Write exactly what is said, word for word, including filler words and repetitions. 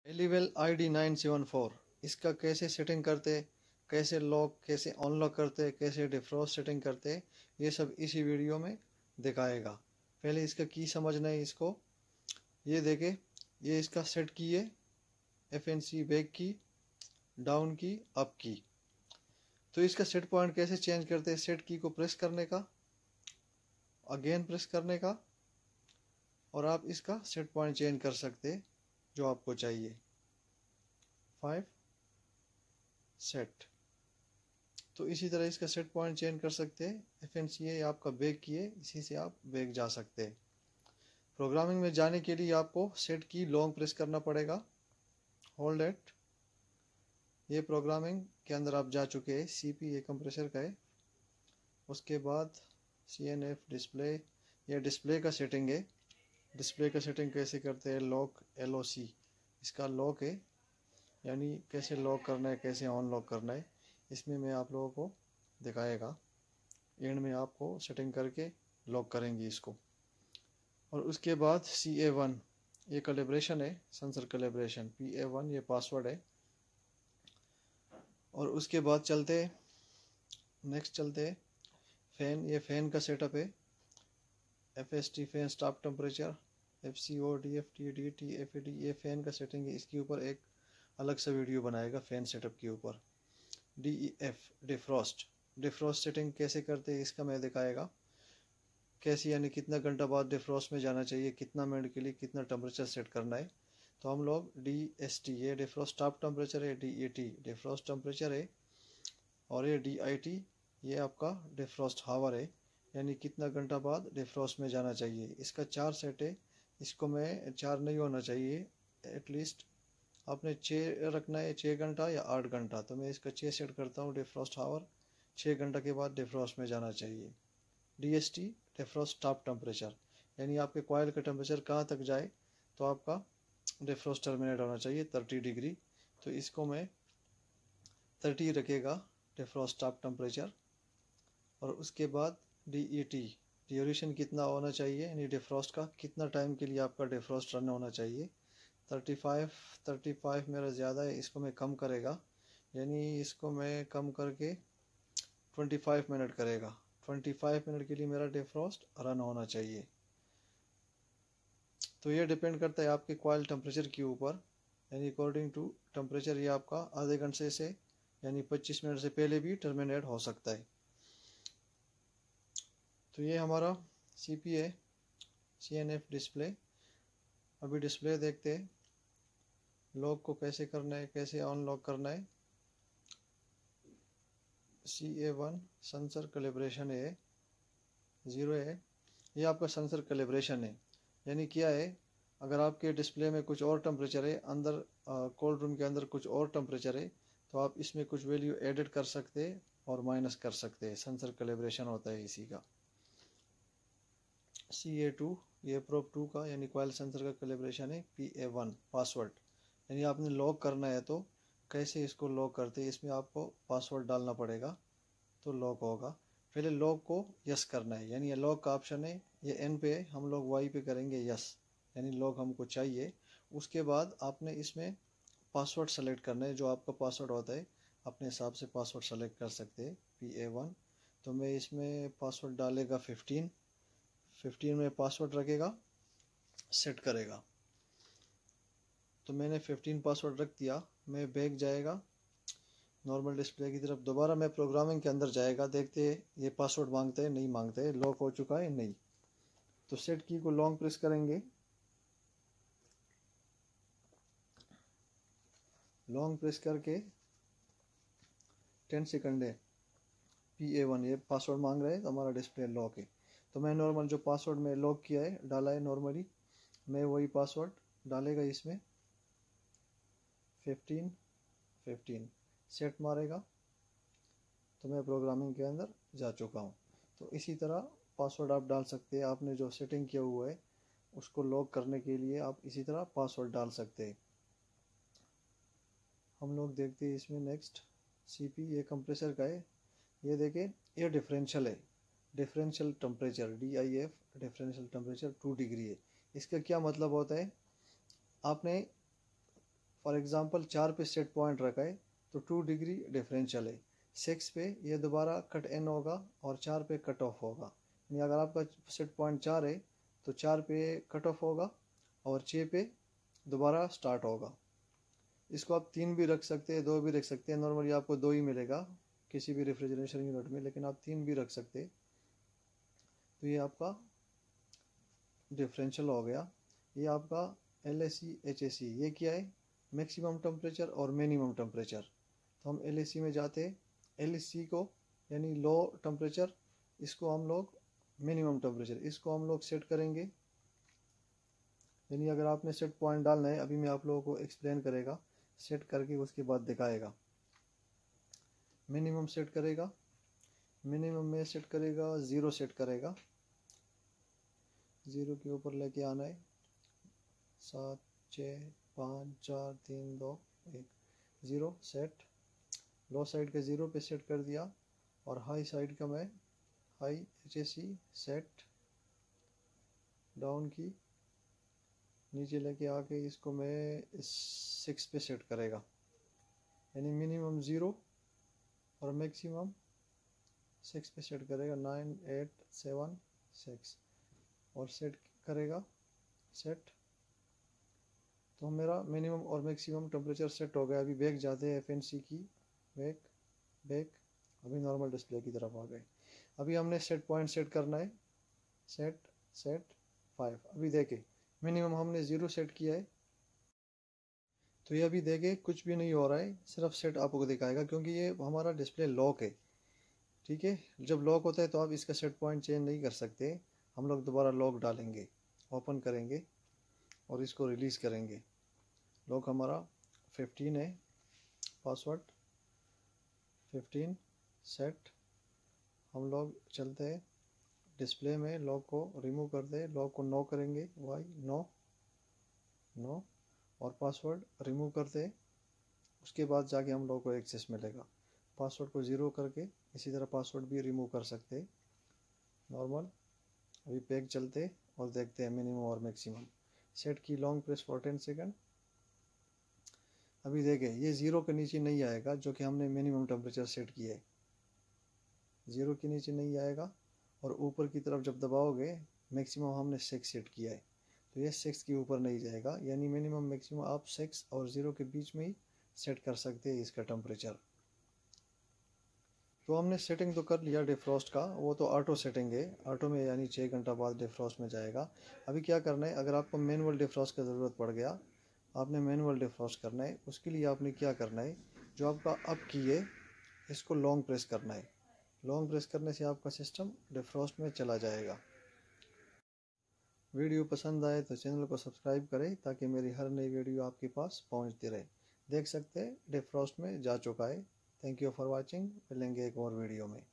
Alluvial I D nine seven four, इसका कैसे setting करते, कैसे लॉक कैसे अनलॉक करते, कैसे डिफ्रॉस्ट सेटिंग करते, ये सब इसी वीडियो में दिखाएगा। पहले इसका की समझना है इसको। ये देखे, ये इसका सेट की है, F N C back key, down key, up key. तो इसका सेट पॉइंट कैसे चेंज करते हैं? सेट की को प्रेस करने का, अगेन प्रेस करने का, और आप इसका सेट पॉइंट चेंज कर सकते हैं जो आपको चाहिए। फाइव सेट, तो इसी तरह इसका सेट पॉइंट चेंज कर सकते हैं। एफ एन सी है आपका बैक की है, इसी से आप बैक जा सकते हैं। प्रोग्रामिंग में जाने के लिए आपको सेट की लॉन्ग प्रेस करना पड़ेगा, होल्ड एट। ये प्रोग्रामिंग के अंदर आप जा चुके हैं। सी पी ये कंप्रेसर का है। उसके बाद सी एन एफ डिस्प्ले, ये डिस्प्ले का सेटिंग है। डिस्प्ले का सेटिंग कैसे करते हैं? लॉक एल ओ सी, इसका लॉक है, यानी कैसे लॉक करना है, कैसे ऑन लॉक करना है, इसमें मैं आप लोगों को दिखाएगा। एंड में आपको सेटिंग करके लॉक करेंगे इसको। और उसके बाद सी ए वन, ये कैलिब्रेशन है, sensor calibration. P A one ये पासवर्ड है। और उसके बाद चलते नेक्स्ट चलते फैन, ये फैन का सेटअप है। F S T fan stop temperature, F C O, D F T, D T, F A D, ये फैन का सेटिंग है। इसके ऊपर एक अलग सा वीडियो बनाएगा फैन सेटअप के ऊपर। D E F defrost, defrost setting कैसे करते हैं इसका मैं दिखाएगा। कैसे, यानी कितना घंटा बाद डिफ्रॉस्ट में जाना चाहिए, कितना मिनट के लिए कितना टेम्परेचर सेट करना है। तो हम लोग डी एस टी, ये डिफ्रॉस्ट स्टॉप टेम्परेचर है, D E T defrost temperature है, और ये डी आई टी ये आपका डिफ्रॉस्ट हावर है, यानी कितना घंटा बाद डिफ्रॉस्ट में जाना चाहिए। इसका चार सेट है। इसको मैं चार नहीं होना चाहिए, एटलीस्ट आपने छः रखना है, छः घंटा या आठ घंटा। तो मैं इसका छः सेट करता हूँ। डिफ्रॉस्ट हावर छः घंटा के बाद डिफ्रॉस्ट में जाना चाहिए। D S T defrost stop temperature, यानी आपके कॉइल का टेम्परेचर कहाँ तक जाए तो आपका डिफ्रॉस्ट टर्मिनेट होना चाहिए, थर्टी डिग्री। तो इसको मैं थर्टी रखेगा डिफ्रॉस्ट स्टॉप टेम्परेचर। और उसके बाद डी ई टी ड्यूरेशन कितना होना चाहिए, यानी डिफ्रॉस्ट का कितना टाइम के लिए आपका डिफ्रॉस्ट रन होना चाहिए। थर्टी फाइव थर्टी फाइव मेरा ज़्यादा है, इसको मैं कम करेगा, यानी इसको मैं कम करके ट्वेंटी फाइव मिनट करेगा। ट्वेंटी फाइव मिनट के लिए मेरा डिफ्रॉस्ट रन होना चाहिए। तो ये डिपेंड करता है आपके कॉइल टेम्परेचर के ऊपर, यानी अकॉर्डिंग टू टेम्परेचर ये आपका आधे घंटे से यानी पच्चीस मिनट से पहले भी टर्मिनेट हो सकता है। तो ये हमारा सी पी है, सी एन एफ डिस्प्ले। अभी डिस्प्ले देखते हैं, लॉक को कैसे करना है, कैसे अनलॉक करना है। C A one sensor calibration है, ज़ीरो है, ये आपका सेंसर कैलिब्रेशन है। यानी क्या है, अगर आपके डिस्प्ले में कुछ और टेम्परेचर है, अंदर कोल्ड रूम के अंदर कुछ और टेम्परेचर है, तो आप इसमें कुछ वैल्यू एडिट कर सकते हैं और माइनस कर सकते हैं। सेंसर कैलिब्रेशन होता है इसी का। सी ए टू, ये प्रोब टू का यानी कॉइल सेंसर का कैलिब्रेशन है। पी ए वन पासवर्ड, यानी आपने लॉक करना है तो कैसे इसको लॉक करते हैं, इसमें आपको पासवर्ड डालना पड़ेगा तो लॉक होगा। पहले लॉक को यस करना है, यानी ये लॉक का ऑप्शन है, ये एन पे है, हम लोग वाई पे करेंगे यस, यानी लॉक हमको चाहिए। उसके बाद आपने इसमें पासवर्ड सेलेक्ट करना है, जो आपका पासवर्ड होता है अपने हिसाब से पासवर्ड सेलेक्ट कर सकते हैं। पी ए वन, तो मैं इसमें पासवर्ड डालेगा फिफ्टीन, फिफ्टीन में पासवर्ड रखेगा, सेट करेगा। तो मैंने फिफ्टीन पासवर्ड रख दिया। मैं बैक जाएगा नॉर्मल डिस्प्ले की तरफ, दोबारा मैं प्रोग्रामिंग के अंदर जाएगा, देखते हैं ये पासवर्ड मांगते हैं नहीं मांगते हैं, लॉक हो चुका है नहीं। तो सेट की को लॉन्ग प्रेस करेंगे, लॉन्ग प्रेस करके टेन सेकंड है। पी ए वन ये पासवर्ड मांग रहे हैं तो हमारा डिस्प्ले लॉक है। तो मैं नॉर्मल जो पासवर्ड में लॉक किया है डाला है नॉर्मली, मैं वही पासवर्ड डालेगा इसमें। फिफ्टीन फिफ्टीन सेट मारेगा, तो मैं प्रोग्रामिंग के अंदर जा चुका हूँ। तो इसी तरह पासवर्ड आप डाल सकते हैं। आपने जो सेटिंग किया हुआ है उसको लॉक करने के लिए आप इसी तरह पासवर्ड डाल सकते हैं। हम लोग देखते हैं इसमें नेक्स्ट। सी पी ये कंप्रेसर का है, ये देखें ये डिफरेंशियल है, differential temperature D I F differential temperature two degree है। इसका क्या मतलब होता है, आपने फॉर एग्जांपल चार पे सेट पॉइंट रखा है तो टू डिग्री डिफरेंशियल है। सिक्स पे ये दोबारा कट इन होगा और चार पे कट ऑफ होगा। यानी अगर आपका सेट पॉइंट चार है तो चार पे कट ऑफ होगा और छः पे दोबारा स्टार्ट होगा। इसको आप तीन भी रख सकते हैं, दो भी रख सकते हैं। नॉर्मली आपको दो ही मिलेगा किसी भी रेफ्रिजरेशन यूनिट में, लेकिन आप तीन भी रख सकते हैं। तो ये आपका डिफरेंशियल हो गया। ये आपका L A C H A सी, ये क्या है? मैक्सिमम टेम्परेचर और मिनिमम टेम्परेचर। तो हम एल ए सी में जाते हैं, एल ए सी को यानी लो टेम्परेचर, इसको हम लोग मिनिमम टेम्परेचर, इसको हम लोग सेट करेंगे। यानी अगर आपने सेट पॉइंट डालना है, अभी मैं आप लोगों को एक्सप्लेन करेगा, सेट करके उसके बाद दिखाएगा। मिनिमम सेट करेगा, मिनिमम में सेट करेगा ज़ीरो, सेट करेगा ज़ीरो के ऊपर लेके आना है। सात छः पाँच चार तीन दो एक, ज़ीरो सेट। लो साइड के ज़ीरो पे सेट कर दिया और हाई साइड का मैं high H A C set. Down key नीचे लेके आके इसको मैं सिक्स पे सेट करेगा। यानी मिनिमम ज़ीरो और मैक्सिमम सिक्स पे सेट करेगा। नाइन एट सेवन सिक्स और सेट करेगा सेट। तो मेरा मिनिमम और मैक्सिमम टेम्परेचर सेट हो गया। अभी बैक जाते हैं F N C key, back back अभी नॉर्मल डिस्प्ले की तरफ आ गए। अभी हमने सेट पॉइंट सेट करना है, सेट सेट फाइव। अभी देखे मिनिमम हमने ज़ीरो सेट किया है, तो ये अभी देखे कुछ भी नहीं हो रहा है, सिर्फ सेट आपको दिखाएगा क्योंकि ये हमारा डिस्प्ले लॉक है। ठीक है, जब लॉक होता है तो आप इसका सेट पॉइंट चेंज नहीं कर सकते। हम लोग दोबारा लॉक डालेंगे, ओपन करेंगे और इसको रिलीज़ करेंगे। लॉक हमारा फिफ्टीन है, पासवर्ड फिफ्टीन सेट। हम लोग चलते हैं डिस्प्ले में, लॉक को रिमूव कर दे, लॉक को नो करेंगे, वाई नो नो, और पासवर्ड रिमूव कर दे। उसके बाद जाके हम लोग को एक्सेस मिलेगा। पासवर्ड को ज़ीरो करके इसी तरह पासवर्ड भी रिमूव कर सकते हैं नॉर्मल। अभी पैक चलते और देखते हैं मिनिमम और maximum. Set key long press for ten second. अभी देखें ये ज़ीरो के नीचे नहीं आएगा जो कि हमने मिनिमम टेम्परेचर सेट किया है, ज़ीरो के नीचे नहीं आएगा। और ऊपर की तरफ जब दबाओगे, मैक्सिमम हमने सिक्स सेट किया है तो ये सिक्स के ऊपर नहीं जाएगा। यानी मिनिमम मैक्सिमम आप सिक्स और ज़ीरो के बीच में ही सेट कर सकते हैं इसका टेम्परेचर। तो हमने सेटिंग तो कर लिया डिफ्रॉस्ट का, वो तो ऑटो सेटिंग है, ऑटो में यानी छः घंटा बाद डिफ्रॉस्ट में जाएगा। अभी क्या करना है, अगर आपको मैनुअल डिफ्रॉस्ट की ज़रूरत पड़ गया, आपने मैनुअल डिफ्रॉस्ट करना है, उसके लिए आपने क्या करना है, जो आपका अप की है इसको लॉन्ग प्रेस करना है। लॉन्ग प्रेस करने से आपका सिस्टम डिफ्रॉस्ट में चला जाएगा। वीडियो पसंद आए तो चैनल को सब्सक्राइब करें ताकि मेरी हर नई वीडियो आपके पास पहुंचती रहे। देख सकते हैं डिफ्रॉस्ट में जा चुका है। Thank you for watching. मिलेंगे एक और वीडियो में।